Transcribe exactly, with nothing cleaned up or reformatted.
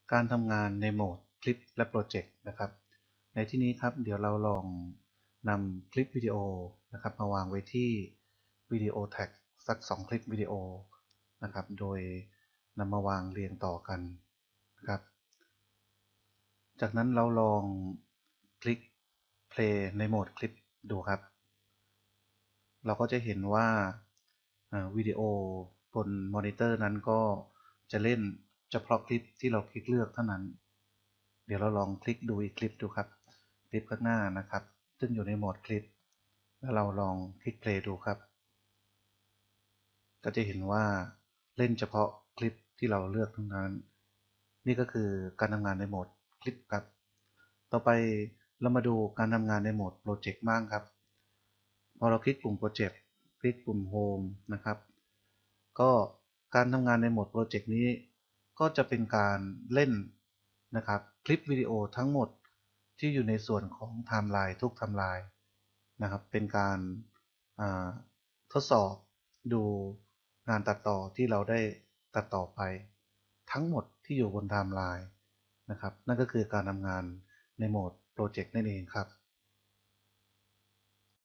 การทำงานในโหมดคลิปและโปรเจกต์นะครับในที่นี้ครับเดี๋ยวเราลองนำคลิปวิดีโอนะครับมาวางไว้ที่วิดีโอแท็กสักสองคลิปวิดีโอนะครับโดยนำมาวางเรียงต่อกันนะครับจากนั้นเราลองคลิก play ในโหมดคลิปดูครับเราก็จะเห็นว่าวิดีโอบนมอนิเตอร์นั้นก็จะเล่นเฉพาะคลิปที่เราคลิกเลือกเท่านั้นเดี๋ยวเราลองคลิกดูอีกคลิปดูครับคลิปข้างหน้านะครับซึ่งอยู่ในโหมดคลิปแล้วเราลองคลิก play ดูครับก็จะเห็นว่าเล่นเฉพาะคลิปที่เราเลือกเท่านั้นนี่ก็คือการทำงานในโหมดคลิปครับต่อไปเรามาดูการทำงานในโหมดโปรเจกต์บ้างครับพอเราคลิกปุ่มโปรเจกต์คลิกปุ่มโฮมนะครับก็การทำงานในโหมดโปรเจกต์นี้ก็จะเป็นการเล่นนะครับคลิปวิดีโอทั้งหมดที่อยู่ในส่วนของไทม์ไลน์ทุกไทม์ไลน์นะครับเป็นการทดสอบดูงานตัดต่อที่เราได้ตัดต่อไปทั้งหมดที่อยู่บนไทม์ไลน์นะครับนั่นก็คือการทำงานในโหมดโปรเจกต์นั่นเองครับ